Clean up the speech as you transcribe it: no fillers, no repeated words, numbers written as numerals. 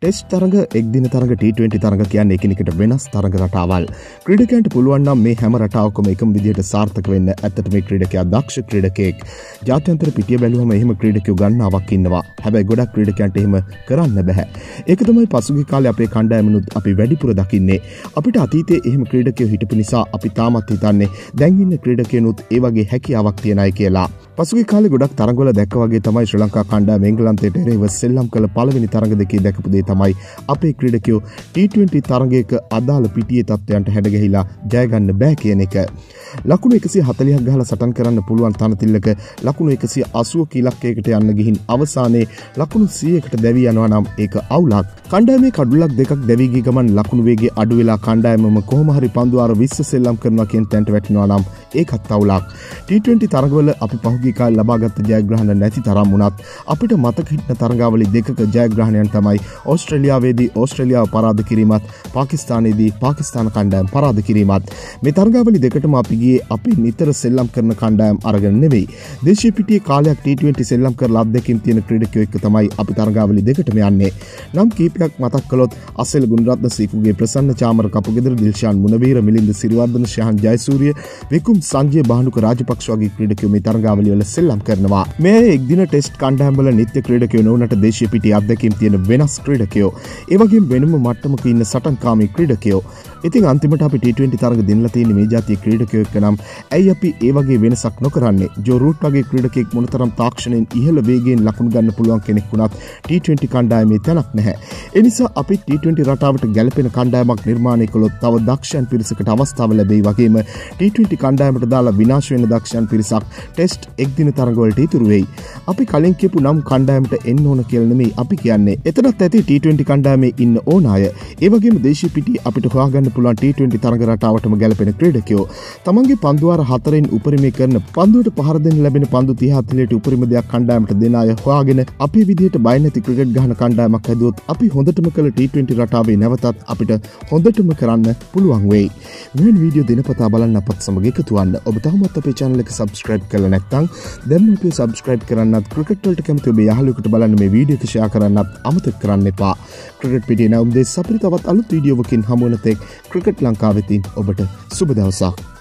Test තරඟ, එක්දින තරඟ, T20 තරඟ කියන්නේ එකිනෙකට වෙනස් තරඟ රටාවල්. ක්‍රීඩකයන්ට පුළුවන් නම් මේ හැම රටාවකම එකම විදිහට සාර්ථක වෙන්න. ඇත්තට මේ ක්‍රීඩකයා දක්ෂ ක්‍රීඩකයෙක්. ජාත්‍යන්තර පිටිය බැලුවම එහෙම ක්‍රීඩකයෝ ගණනාවක් ඉන්නවා. හැබැයි ගොඩක් ක්‍රීඩකයන්ට එහෙම කරන්න බෑ. ඒක තමයි පසුගිය කාලේ අපේ කණ්ඩායමනුත් අපි වැඩිපුර දකින්නේ. අපිට අතීතයේ එහෙම ක්‍රීඩකයෝ හිටපු නිසා අපි තාමත් හිතන්නේ දැන් ඉන්න ක්‍රීඩකයනුත් ඒ වගේ හැකියාවක් තියන අය කියලා. පසුගිය කාලේ ගොඩක් තරඟවල දැක්ක වගේ තමයි ශ්‍රී ලංකා කණ්ඩායම එංගලන්තයට එරෙහිව සෙල්ලම් කළ පළවෙනි තරඟ දෙකේ දැකපු දේ තමයි අපේ ක්‍රීඩකයෝ T20 තරඟයක අදාළ පිටියේ තත්ත්වයන්ට හැඩගැහිලා ජය ගන්න බෑ කියන එක. ලකුණු 140ක් ගහලා සටන් කරන්න පුළුවන් තනතිල්ලක ලකුණු 180ක ඉලක්කයකට යන්න ගිහින් අවසානයේ ලකුණු 100කට දැවී යනවා නම් ඒක අවුලක්. කණ්ඩායමේ කඩුලක් දෙකක් දැවී ගිය ගමන් ලකුණු වේගය අඩු වෙලා කණ්ඩායමම කොහොම හරි පන්දු ආර 20 සෙල්ලම් කරනවා කියන තැනට වැටෙනවා නම් ඒකත් අවුලක්. T20 තරඟවල අපි පහුගිය කාලේ ලබාගත් ජයග්‍රහණ නැති තරම් වුණත් අපිට මතක හිටින තරඟාවලි දෙකක ජයග්‍රහණයන් තමයි ඕස්ට්‍රේලියාවේදී ඕස්ට්‍රේලියාව පරාද කිරීමත්, පාකිස්තානයේදී පාකිස්තාන කණ්ඩායම පරාද කිරීමත්. මේ තරඟාවලි දෙකටම අපි ගියේ අපි නිතර සෙල්ලම් කරන කණ්ඩායම් අරගෙන නෙවෙයි. දේශීය පිටියේ කාලයක් T20 සෙල්ලම් කරලා අත්දැකීම් තියෙන ක්‍රීඩකයෝ එක්ක තමයි අපි තරඟාවලි දෙකටම යන්නේ. නම් කීපයක් මතක් කළොත් අසෙල් ගුණරත්න සීකුගේ, ප්‍රසන්න චාමර කපුගෙදර, දිල්ෂාන් මුණවීර, මිලින්ද සිරිවර්ධන, ශහන් ජයසූරිය, විකුම් සංජය බාහනුක රාජපක්ෂ වගේ ක්‍රීඩකයෝ මේ තරඟාවලි වල සෙල්ලම් කරනවා. මේ එක්දින ටෙස්ට් කණ්ඩායම් වල නිත්‍ය ක්‍රීඩකයෝ නොවුනට දේශීය පිටියේ අත්දැකීම් තියෙන වෙනස් ක්‍රීඩකයෝ. ඒ වගේම වෙනම මට්ටමක ඉන්න සටන්කාමී ක්‍රීඩකයෝ. ඉතින් අන්තිමට අපි T20 තරඟ දෙන්නලා තියෙන මේ ජාතිය ක්‍රීඩකයෝ එක්ක නම් ඇයි අපි ඒ වගේ වෙනසක් නොකරන්නේ? ජෝ රූට් වගේ ක්‍රීඩකෙක් මොනතරම් තාක්ෂණයෙන් ඉහළ වේගයෙන් ලකුණු ගන්න පුළුවන් කෙනෙක් වුණත් T20 කණ්ඩායමේ තැනක් නැහැ. ඒ නිසා අපි T20 රටාවට ගැලපෙන කණ්ඩායමක් නිර්මාණය කළොත් තව දක්ෂයන් පිරිසකට අවස්ථාව ලැබෙයි. වගේම T20 කණ්ඩායමට දාලා විනාශ වෙන දක්ෂයන් පිරිසක් ටෙස්ට් එක්දින තරඟවලට ඉතුරු වෙයි. අපි කලින් කියපු නම් කණ්ඩායමට එන්න ඕන කියලා නෙමෙයි අපි කියන්නේ. එතනත් ඇති T20 කණ්ඩායමේ ඉන්න ඕන අය. ඒ වගේම දේශීය පිටිය අපිට හොයාගන්න පුළුවන් T20 තරඟ රටාවටම ගැලපෙන ක්‍රීඩකයෝ. තමන්ගේ පන්දු වාර 4න් උපරිමය කරන පන්දුවට පහර දෙන්න ලැබෙන පන්දු 30-40ට උපරිම දෙයක් කණ්ඩායමට දෙන අය හොයාගෙන අපේ විදිහට බය නැති ක්‍රිකට් ගහන කණ්ඩායමක් හැදුවොත් අපි හොඳටම කළ T20 රටාවේ නැවතත් අපිට හොඳටම කරන්න පුළුවන් වෙයි. මෙවැනි වීඩියෝ දිනපතා බලන්න අපත් සමග එකතු වෙන්න. ඔබ තවමත් අපේ channel එක subscribe කරලා නැත්නම් දැන්ම අපිව subscribe කරන්නත්, ක්‍රිකට් වලට කැමති ඔබේ යාළුවෙකුට බලන්න මේ වීඩියෝ එක share කරන්නත් අමතක කරන්න එපා. ක්‍රිකට් පිටියේ නම් දෙස් අපිට තවත් අලුත් වීඩියෝවකින් හමු වෙන තෙක් ක්‍රිකට් ලංකාවෙතින් ඔබට සුබ දවසක්.